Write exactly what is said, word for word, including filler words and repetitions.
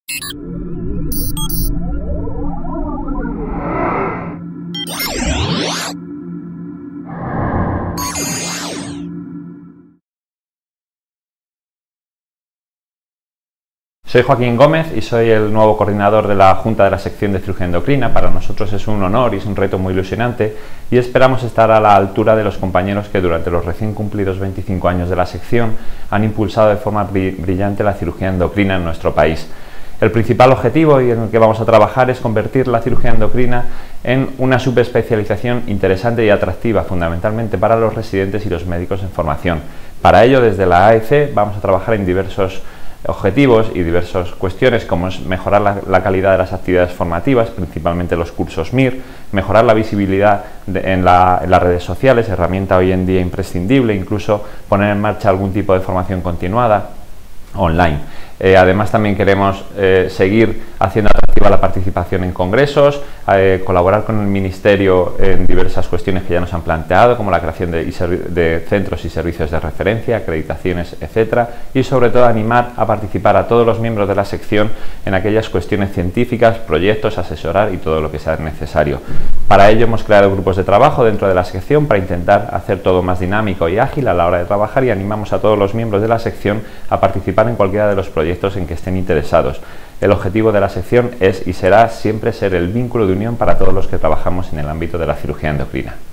Soy Joaquín Gómez y soy el nuevo coordinador de la Junta de la Sección de Cirugía Endocrina. Para nosotros es un honor y es un reto muy ilusionante y esperamos estar a la altura de los compañeros que durante los recién cumplidos veinticinco años de la sección han impulsado de forma brillante la cirugía endocrina en nuestro país. El principal objetivo y en el que vamos a trabajar es convertir la cirugía endocrina en una subespecialización interesante y atractiva, fundamentalmente para los residentes y los médicos en formación. Para ello, desde la A E C vamos a trabajar en diversos objetivos y diversas cuestiones, como es mejorar la, la calidad de las actividades formativas, principalmente los cursos M I R, mejorar la visibilidad de, en, la, en las redes sociales, herramienta hoy en día imprescindible, incluso poner en marcha algún tipo de formación continuada online. Eh, además también queremos eh, seguir haciendo atractiva la participación en congresos, eh, colaborar con el Ministerio en diversas cuestiones que ya nos han planteado, como la creación de, de centros y servicios de referencia, acreditaciones, etcétera, y sobre todo animar a participar a todos los miembros de la sección en aquellas cuestiones científicas, proyectos, asesorar y todo lo que sea necesario. Para ello hemos creado grupos de trabajo dentro de la sección para intentar hacer todo más dinámico y ágil a la hora de trabajar, y animamos a todos los miembros de la sección a participar en cualquiera de los proyectos en que estén interesados. El objetivo de la sección es y será siempre ser el vínculo de unión para todos los que trabajamos en el ámbito de la cirugía endocrina.